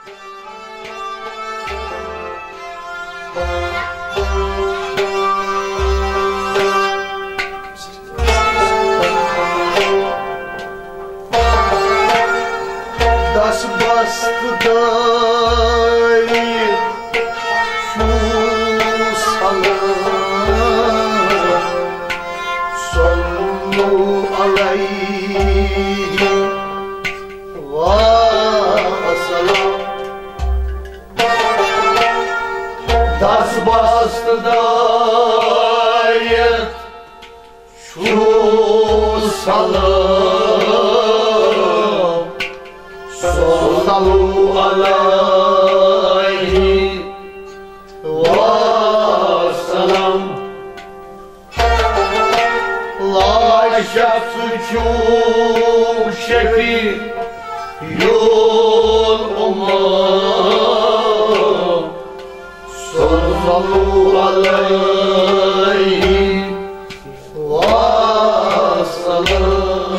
Das bastı şu salım sallu aleyhi ve selam. Das bastı şu salım sallu aleyhi ve selam. La şefçu şefi yol umar sallu aleyhi ve selam.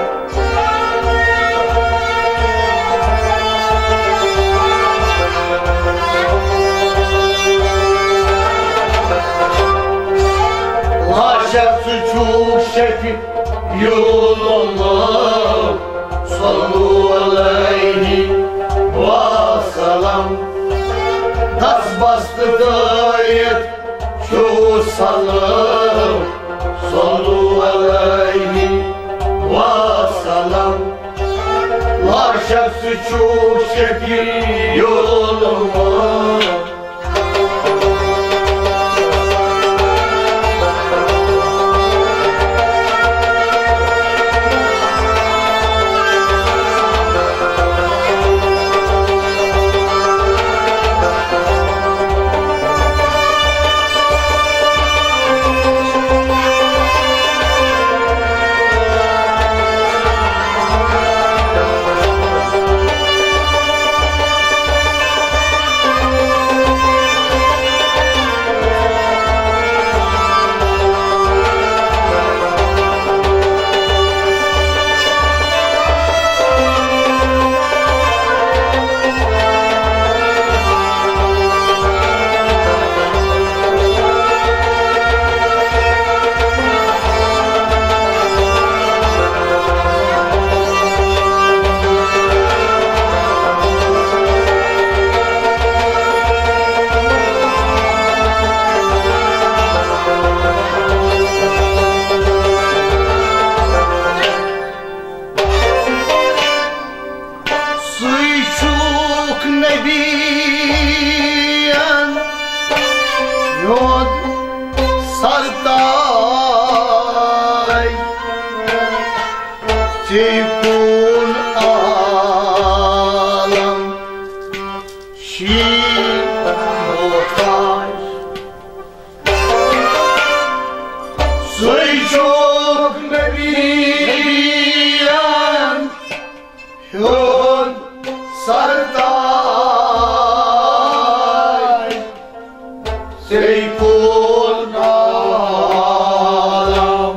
Çok şekil yoluma sallu aleyhi ve selam. Das bastı gayet şu salım sallu aleyhi ve selam. La şefsi çok şekil yoluma Yod sarday Tikun alam Şimotaj Sıcak nebiyen Yod sarday Tikun alam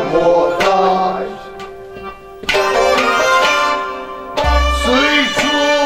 Şimotaj Sıcak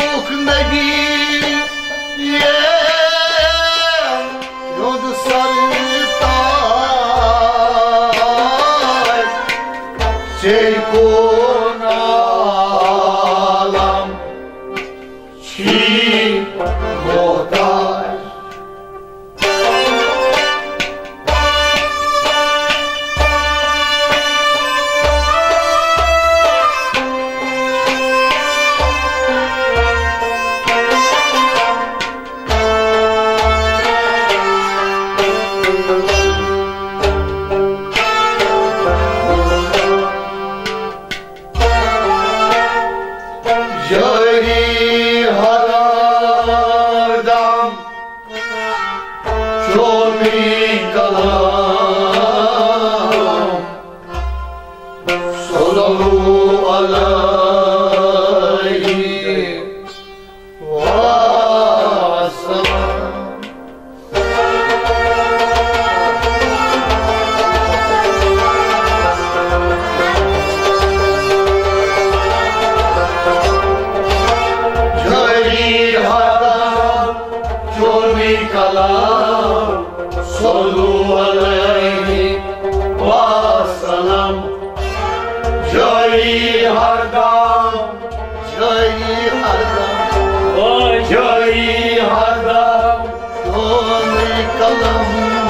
جایی هردم جایی هردم جانی کلم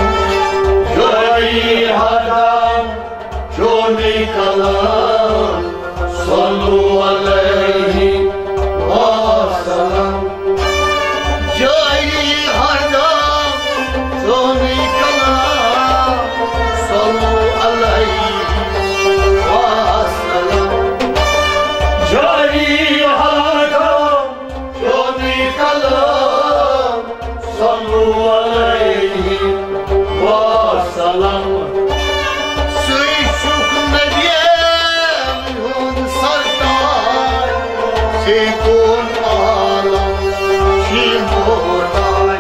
جایی هردم جانی کلم صلو علیه و سلام جایی هردم جانی کلم صلو علیه و سلام جایی هردم جانی کلم صلو علیه و سلام سوی شوک ندیم هون سردار سیکون آلم چی بودای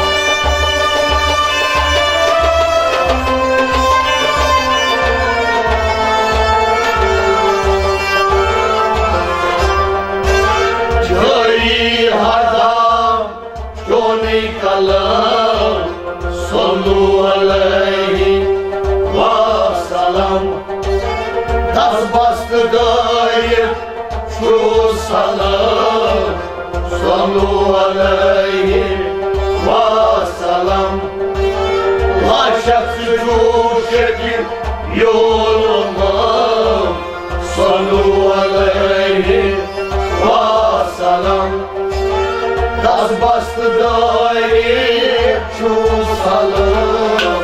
جایی هردم جانی کلم صلو علیه و سلام دست بسته دایب شو سلام صلو علیه و سلام Laşak şekil yoluma Sallu aleyhi ve selam Gaz bastı dair şu salam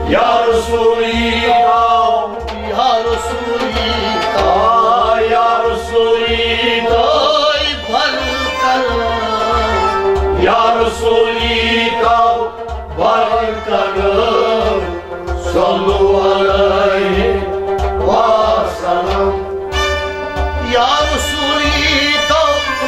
Ya Resulita, Ya Resulita, Ya Resulita, oy barkarım, Ya Resulita, barkarım, sallu aleyhi ve selam. Ya Resulita,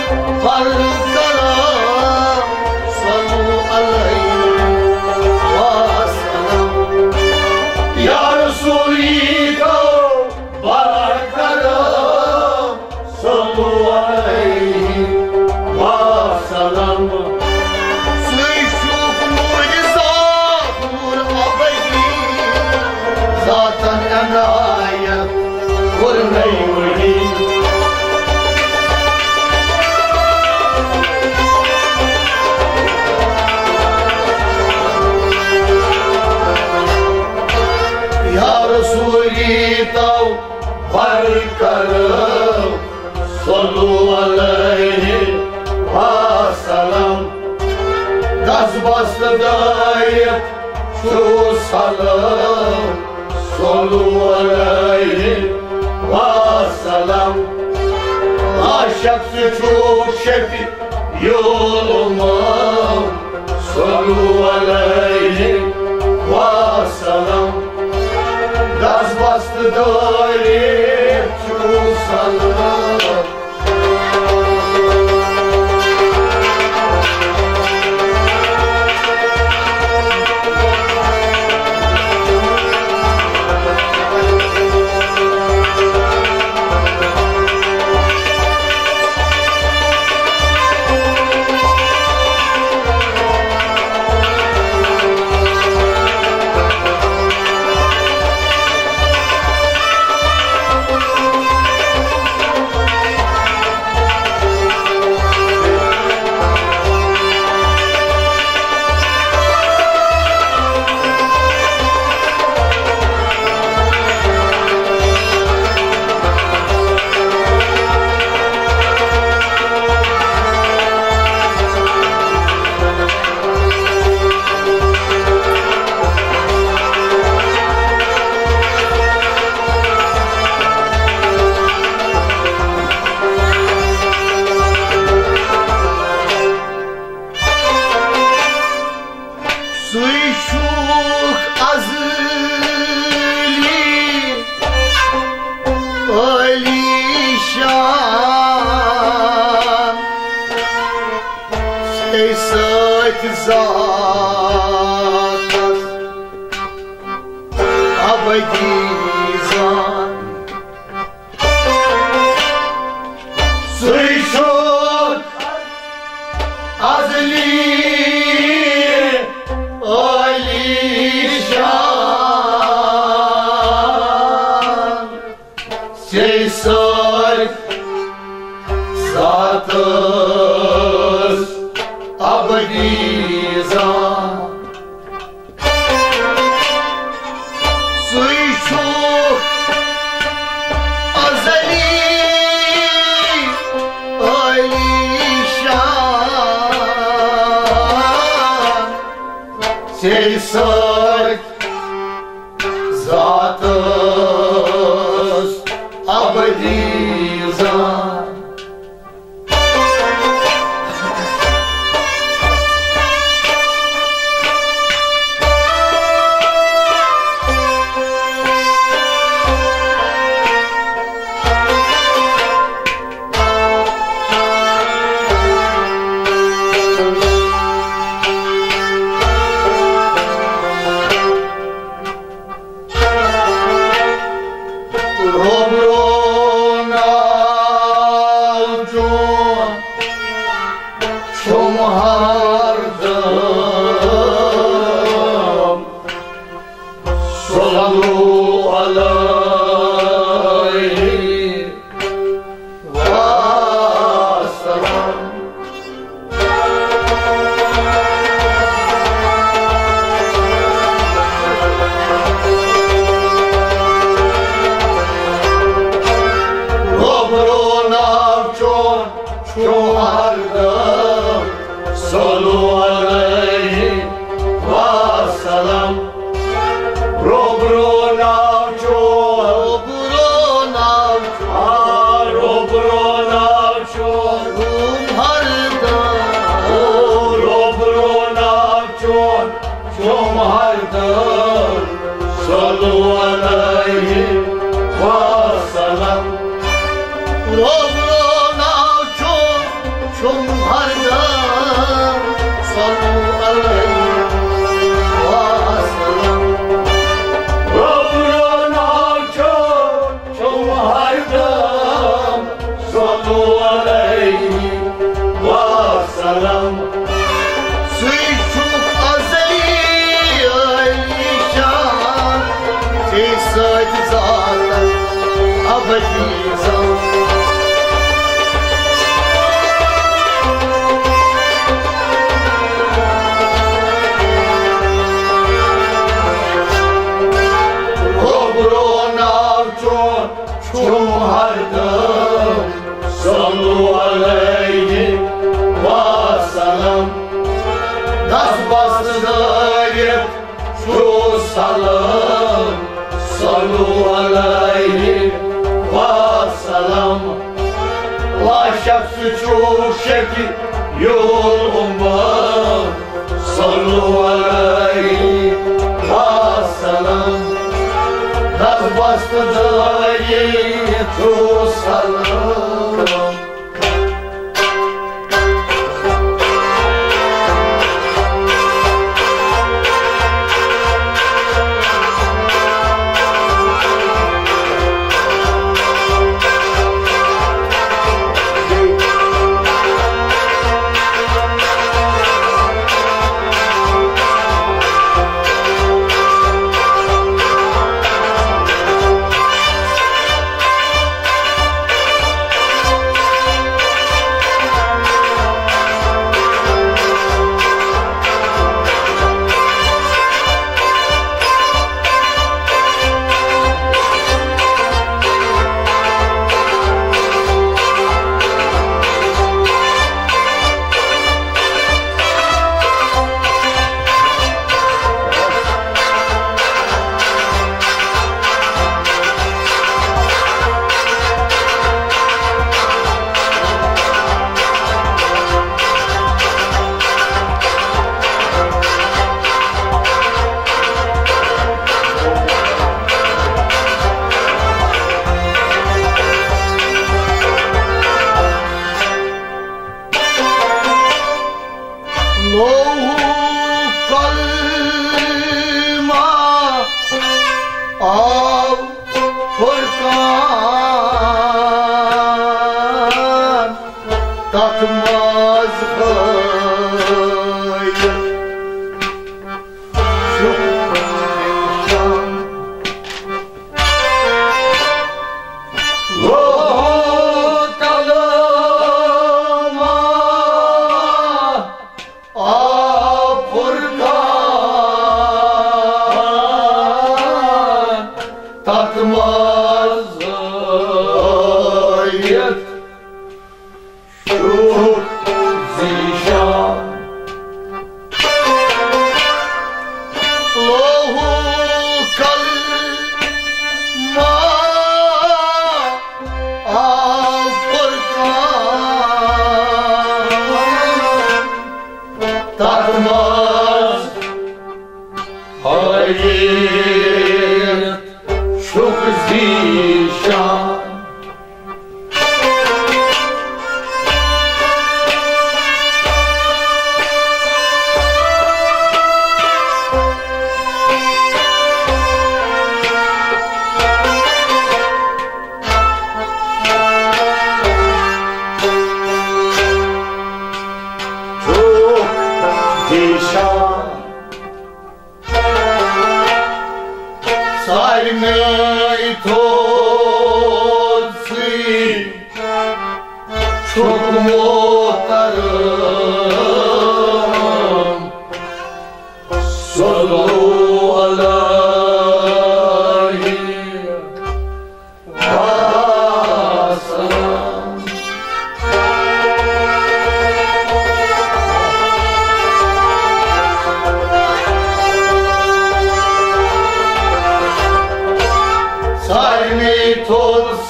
barkarım, sallu aleyhi ve selam. Ya Resulita, barkarım, sallu aleyhi ve selam. Süşuk mucizatur abedi, zaten emayet kurmeyi. Ya Resulita, Barkarım, sallu aleyhi ve selam. Gaz bastı dayıp şu salım, sallu aleyhi ve selam. Aşak suçuk şefik yolumam, sallu aleyhi ve selam. Gaz bastı dayıp şu salım. Suyşuk azıli, alişan, seysat zatat, abedizan. Suyşuk azli alişan, seysat zatız abdizan. Suyşuk azali, alişan, Seysat zatız abdizan.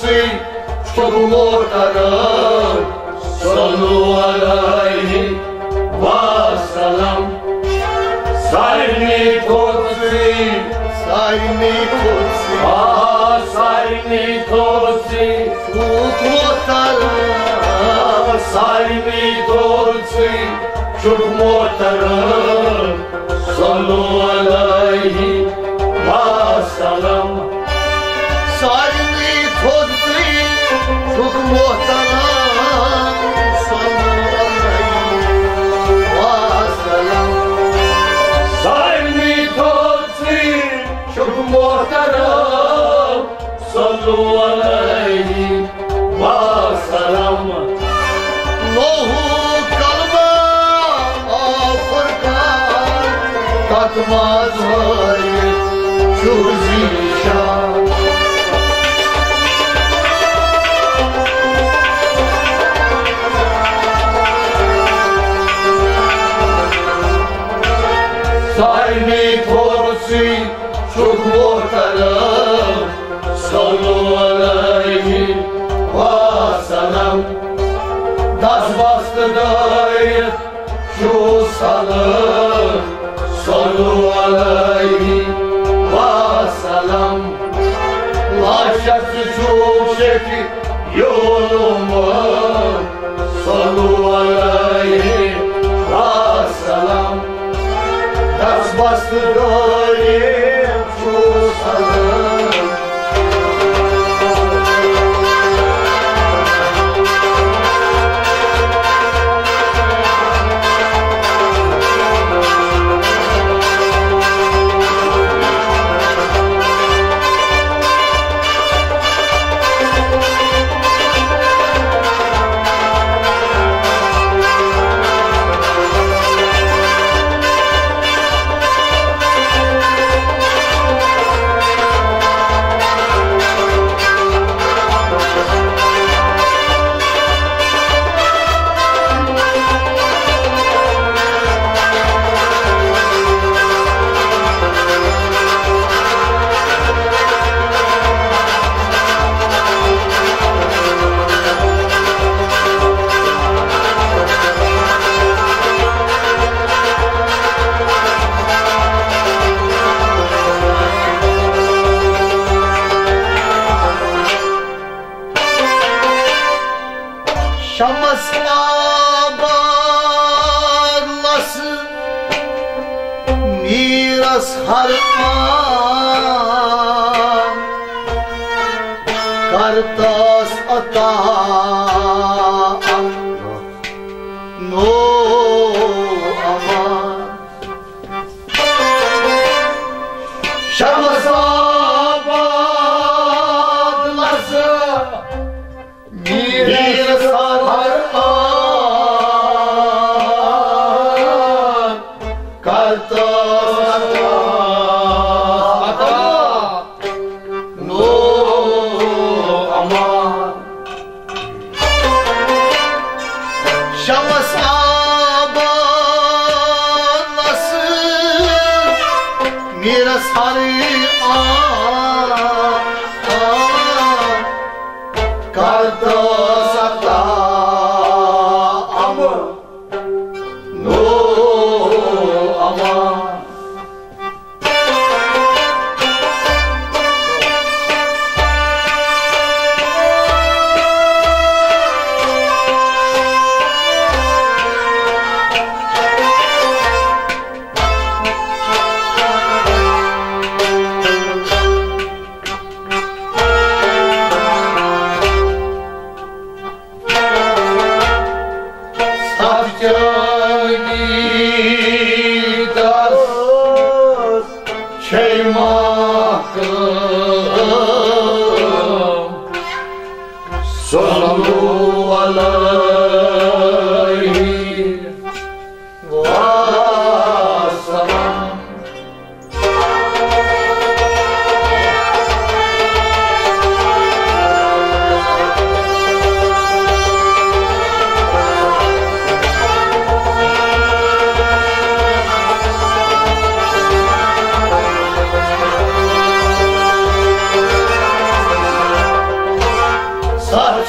Kursi çok muhterem Sallu aleyhi ve selam Sayni Kursi Sayni Kursi Sayni Kursi çok muhterem Sayni Kursi çok muhterem Sallu aleyhi ve selam Sayni Kursi çok muhterem Sallu aleyhi ve selam Sayni Kursi çok muhterem Sallu aleyhi ve selam Nuhu kalma Afrikan Tatmaz hayır şu zişan Sayni Kursi çok muhterem Sallu aleyhi ve selam Das bastı dayı şu salı Sallu aleyhi ve selam Laşası çok şekil yoluma Sallu aleyhi ve selam Das bastı dayı şu salı Şamas abarlasın miras harman Kartas atam no aman Şamas abarlasın miras harman Kartas atam no aman Şamas abarlasın miras harman Kartas atam no aman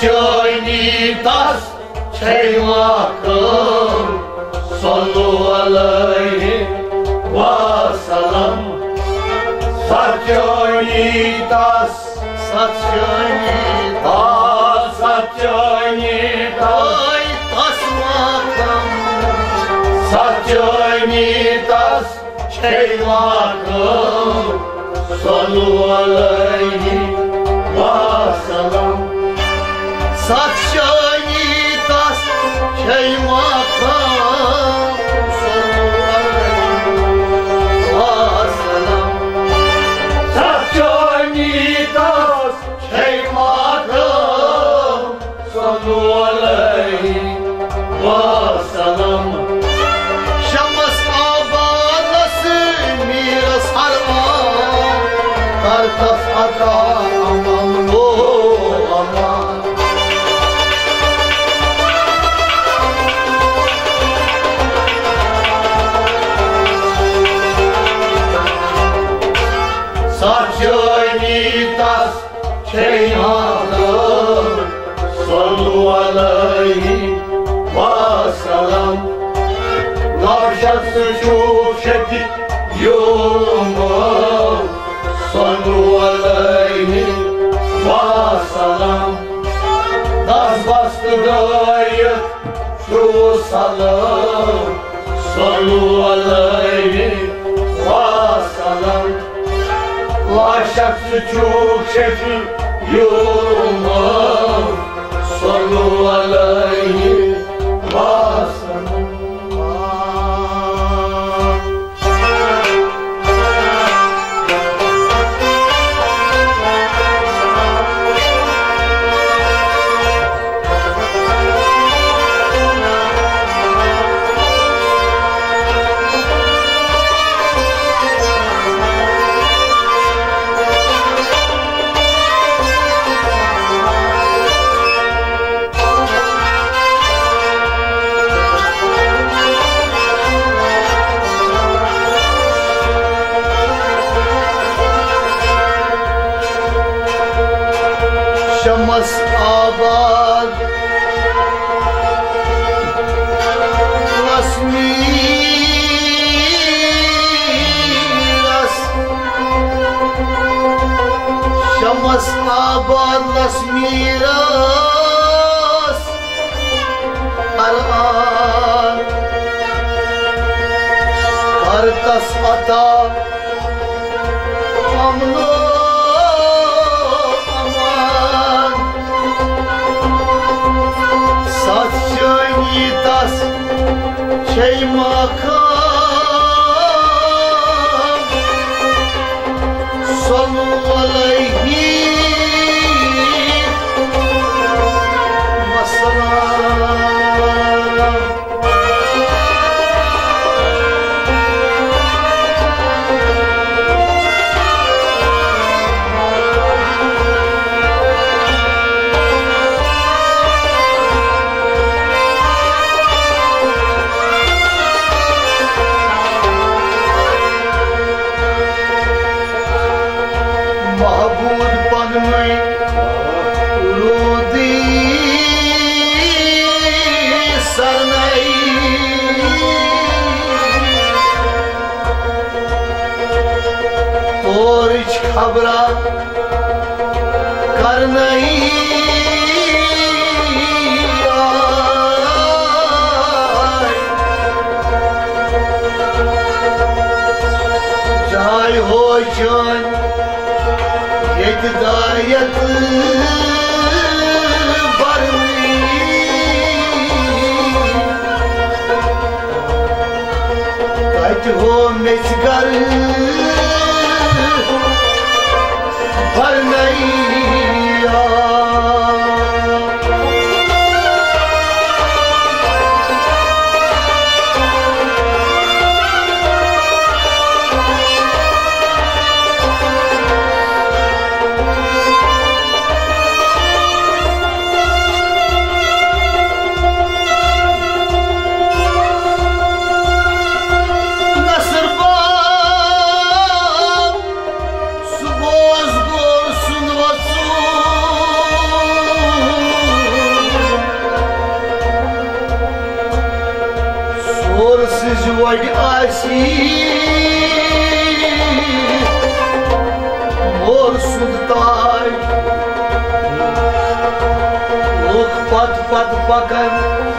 Satchonitas Chaymakam Sallu alayhi wa salam Satchonitas Satchonitas Chaymakam Sallu alayhi wa salam Satchonitas Chaymakam Sallu alayhi wa salam Satchonitas Chaymakam Sallu alayhi wa salam Şamas abadası miras harman Kartaf ata aman o aman Satchonitas Chaymakam Sallu alayhi wa salam Narşatsı çok şekil yoluma Sallu alayhi wa salam Naz bastı gayet şu salam Sallu alayhi wa salam Laşaksı çok şekil yoluma Sallu alayhi wa salam Şamas abad Las miras Şamas abad las miras Aran Kartas ata Amno Satchonitas Chaymakam Sallu alayhi wa salam Mahbub panmay rudi sarnai और इच खबरा करनई जाय हो जान Hidayet barmi Kayt ho mezgar barnaiya Nasr asi mor sultai look pat pakan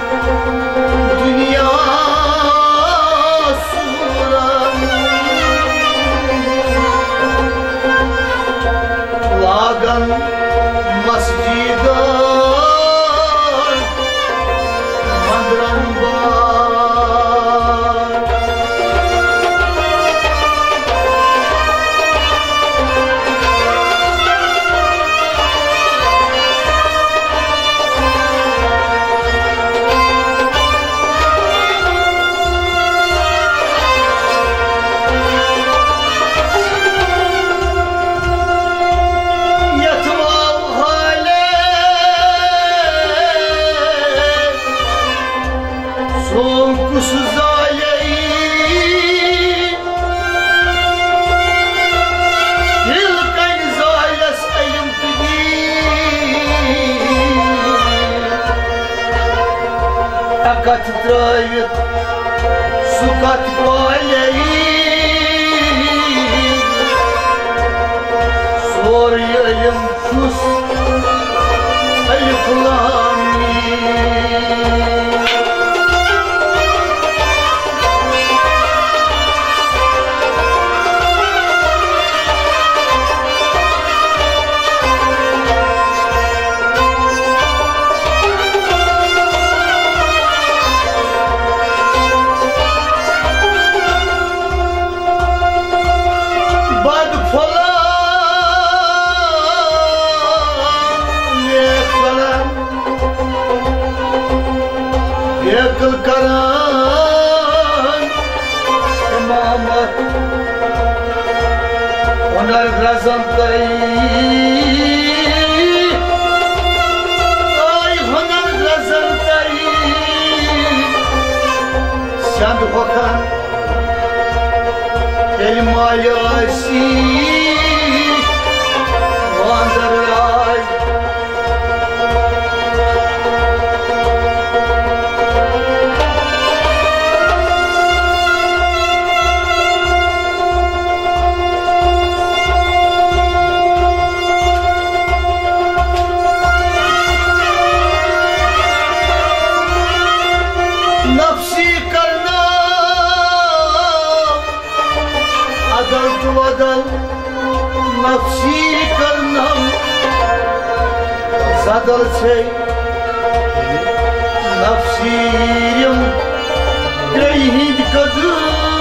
dünya suran lagan masjidan mandran Kat trăit, sucat poalei Sori elim sus, ayıplami Yakıl karan imamat onar grazantay ay onar grazantay Şand hokan el malyasi vandaray Nafsi karnam sadal şey nafsiyim greyhid kadın